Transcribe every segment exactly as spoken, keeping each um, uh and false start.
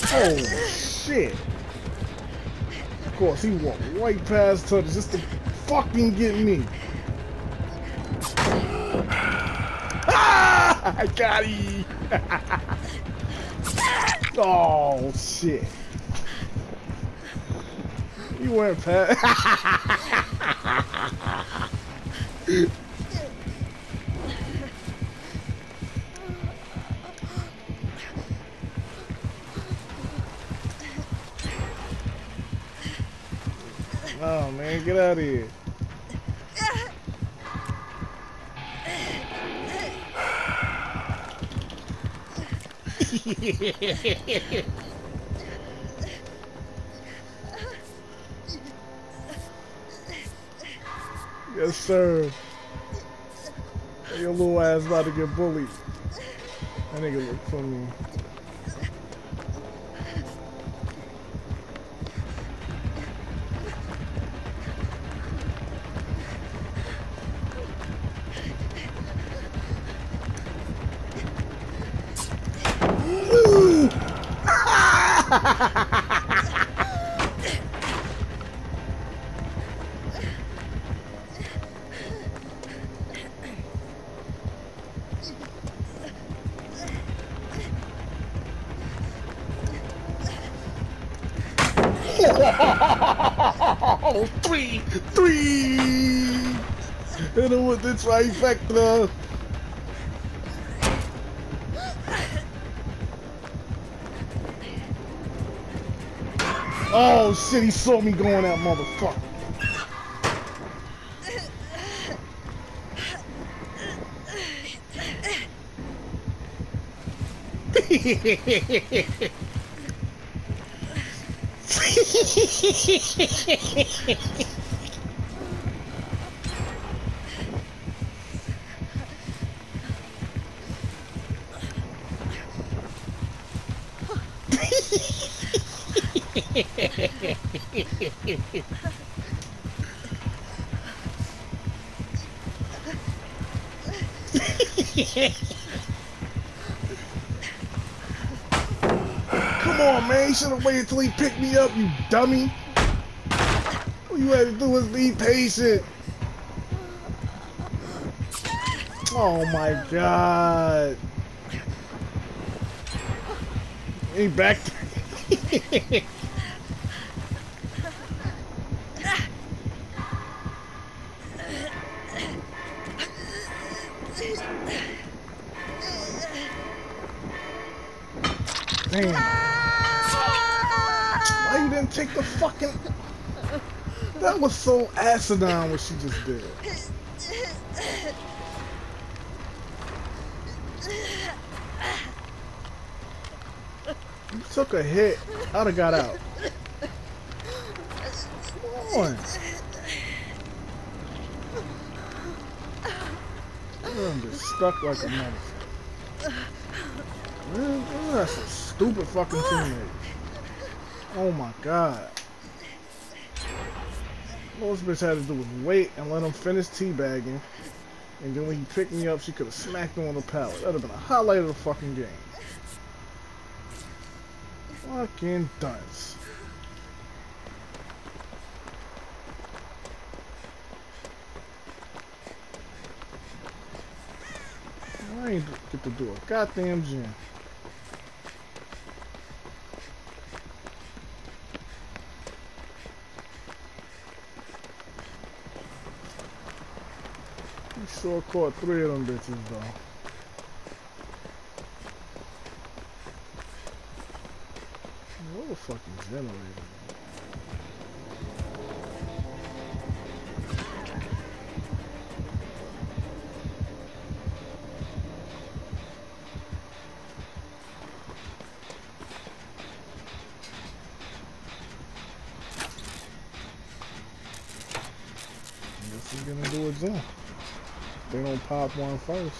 Oh shit. Of course, he walked right past her just to fucking get me. Ah! I got him. Oh shit. You went past. Oh man, get out of here. Yes, sir. Your little ass about to get bullied. That nigga look for me. Three, three. Hit him with the trifecta. Oh shit, he saw me going that motherfucker. Come on, man. You should have waited till he picked me up, you dummy. All you had to do was be patient. Oh my god. He back. Damn. Why you didn't take the fucking... That was so asinine what she just did. You took a hit. I'd have got out. Come on. I'm just stuck like a motherfucker. Man, that's a stupid fucking teammate. Oh my god. All this bitch had to do was wait and let him finish teabagging. And then when he picked me up, she could have smacked him on the pallet. That would have been a highlight of the fucking game. Fucking dunce. I ain't get to do a goddamn gym. You sure caught three of them bitches though. What the fucking generator? Guess we're gonna do a jump. They don't pop one first.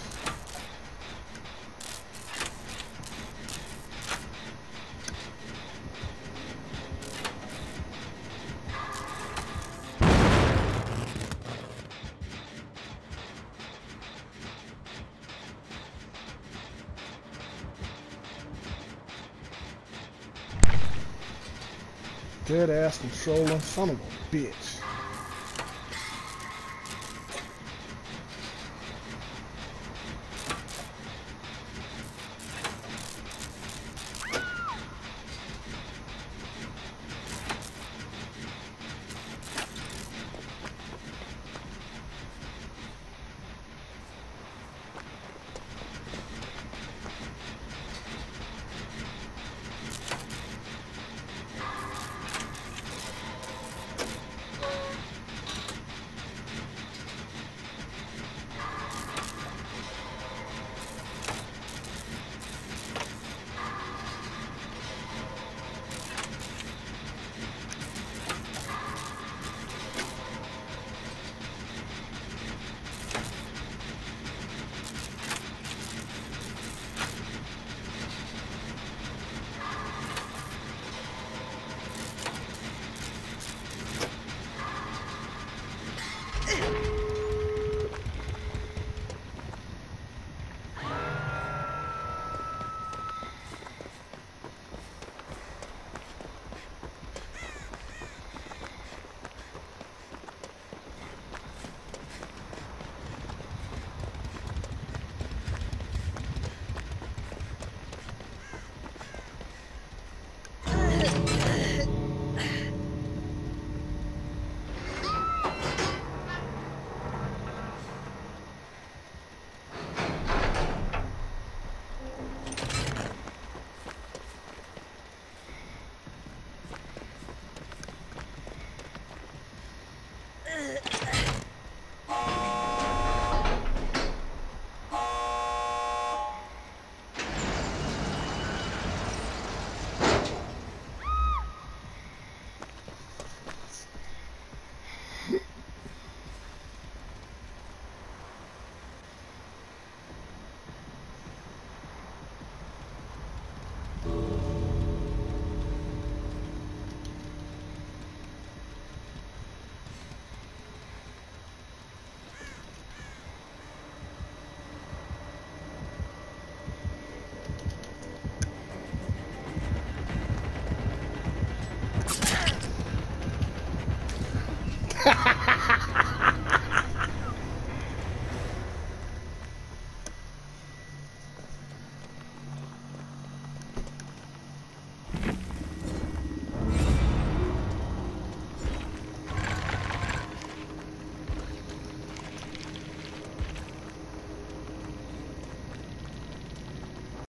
Dead ass controller, son of a bitch.